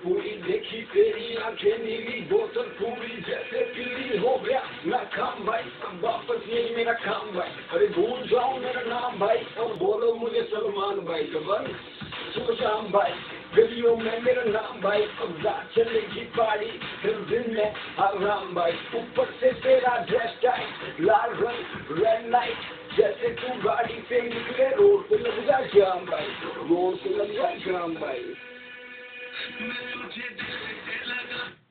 पूरी देखी तेरी आंखें नीली, बोतल पूरी जैसे पीली, हो गया नाकाम भाई, अब वापस यही मेरा काम भाई। अरे भूल जाओ मेरा नाम भाई और बोलो मुझे सलमान भाई। जबन सुशाम भाई, गलियों में मेरा नाम भाई, अब रात चलेगी पारी, फिर दिन में आराम भाई। ऊपर से तेरा ड्रेस टाइट, लाल रंग रेड लाइट, जैसे तू गाड़ी से निकले रोड पे लग जा जाम भाई, रोड पे लग जा जाम भाई। मुझे दिल से लगा